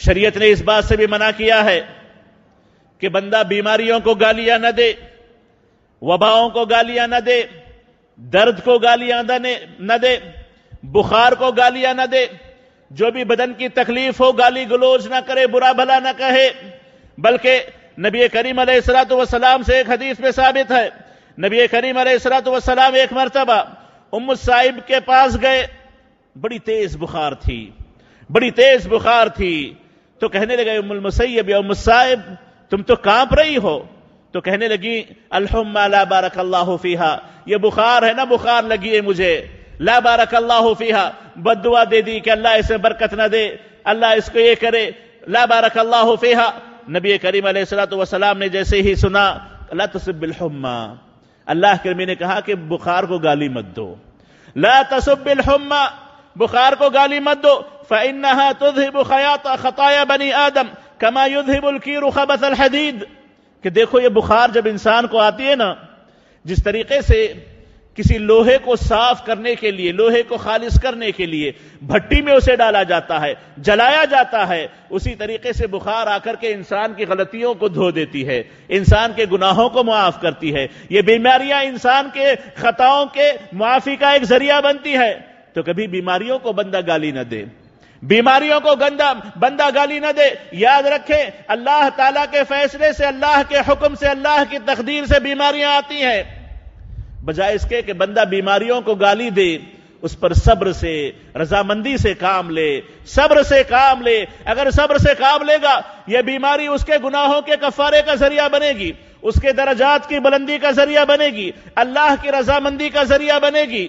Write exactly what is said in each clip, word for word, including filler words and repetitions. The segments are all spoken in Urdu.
شریعت نے اس بات سے بھی منع کیا ہے کہ بندہ بیماریوں کو گالیاں نہ دے، وباؤں کو گالیاں نہ دے، درد کو گالیاں نہ دے، بخار کو گالیاں نہ دے، جو بھی بدن کی تکلیف ہو گالی گلوچ نہ کرے، برا بھلا نہ کہے، بلکہ نبی کریم علیہ الصلوۃ والسلام سے ایک حدیث میں ثابت ہے، نبی کریم علیہ الصلوۃ والسلام ایک مرتبہ ام السائب کے پاس گئے، بڑی تیز بخار تھی، بڑی تیز بخار تھی، تو کہنے لگے ام المسیب یا ام السائب تم تو کانپ رہی ہو، تو کہنے لگی الحمى لا بارک اللہ فیہا، یہ بخار ہے نا، بخار لگی ہے مجھے، لا بارک اللہ فیہا، بد دعا دے دی کہ اللہ اسے برکت نہ دے، اللہ اس کو یہ کرے، لا بارک اللہ فیہا۔ نبی کریم علیہ الصلوۃ والسلام نے جیسے ہی سنا لا تسب الحمى، اللہ کے نبی نے کہا کہ بخار کو گالی مت دو، لا تسب الحمى، بخار کو گالی مت دو، فإنها تذهب خطايا بني آدم كما يذهب الكير خبث الحديد، کہ دیکھو یہ بخار جب انسان کو آتی ہے نا، جس طریقے سے کسی لوہے کو صاف کرنے کے لیے، لوہے کو خالص کرنے کے لیے بھٹی میں اسے ڈالا جاتا ہے، جلایا جاتا ہے، اسی طریقے سے بخار آ کر کے انسان کی غلطیوں کو دھو دیتی ہے، انسان کے گناہوں کو معاف کرتی ہے۔ یہ بیماریاں انسان کے خطاؤں کے معافی کا ایک ذریعہ بنتی ہے، تو کبھی بیماریوں کو بندہ گالی نہ دے، بیماریوں کو گندا بندہ گالی نہ دے۔ یاد رکھیں اللہ تعالیٰ کے فیصلے سے، اللہ کے حکم سے، اللہ کی تقدیر سے بیماریاں آتی ہیں، بجائے اس کے کہ بندہ بیماریوں کو گالی دے، اس پر صبر سے، رضامندی سے کام لے، صبر سے کام لے۔ اگر صبر سے کام لے گا یہ بیماری اس کے گناہوں کے کفارے کا ذریعہ بنے گی، اس کے درجات کی بلندی کا ذریعہ بنے گی، اللہ کی رضامندی کا ذریعہ بنے گی۔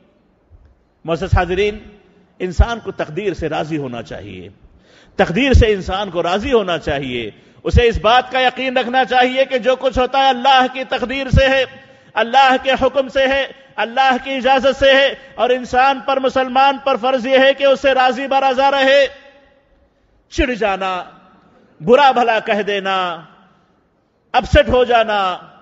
معزز حاضرین، انسان کو تقدیر سے راضی ہونا چاہیے، تقدیر سے انسان کو راضی ہونا چاہیے، اسے اس بات کا یقین رکھنا چاہیے کہ جو کچھ ہوتا ہے اللہ کی تقدیر سے ہے، اللہ کے حکم سے ہے، اللہ کی اجازت سے ہے، اور انسان پر، مسلمان پر فرض یہ ہے کہ اسے راضی برضا رہے۔ چڑ جانا، برا بھلا کہہ دینا، اپسٹ ہو جانا،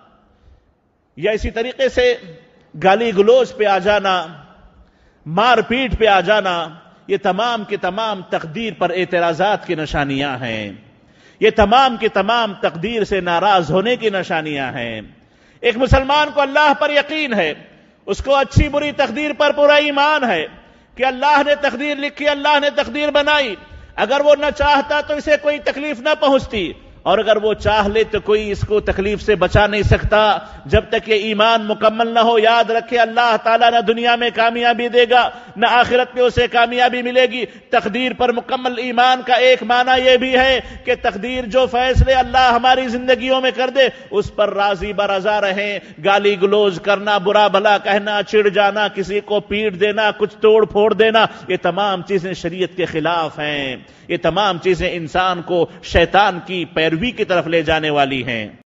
یا اسی طریقے سے گالی گلوچ پہ آ جانا، مار پیٹ پہ آ جانا، یہ تمام کی تمام تقدیر پر اعتراضات کی نشانیاں ہیں، یہ تمام کی تمام تقدیر سے ناراض ہونے کی نشانیاں ہیں۔ ایک مسلمان کو اللہ پر یقین ہے، اس کو اچھی بری تقدیر پر پورا ایمان ہے کہ اللہ نے تقدیر لکھی، اللہ نے تقدیر بنائی، اگر وہ نہ چاہتا تو اسے کوئی تکلیف نہ پہنچتی، اور اگر وہ چاہ لے تو کوئی اس کو تکلیف سے بچا نہیں سکتا جب تک یہ ایمان مکمل نہ ہو۔ یاد رکھے اللہ تعالیٰ نہ دنیا میں کامیابی دے گا نہ آخرت میں اسے کامیابی ملے گی۔ تقدیر پر مکمل ایمان کا ایک معنی یہ بھی ہے کہ تقدیر جو فیصلے اللہ ہماری زندگیوں میں کر دے اس پر راضی برضا رہیں۔ گالی گلوچ کرنا، برا بھلا کہنا، چڑ جانا، کسی کو پیٹ دینا، کچھ توڑ پھوڑ دینا، یہ تمام چیزیں شریعت کے خلاف ہیں، یہ تمام چیزیں انسان کو شیطان کی پیروی کی طرف لے جانے والی ہیں۔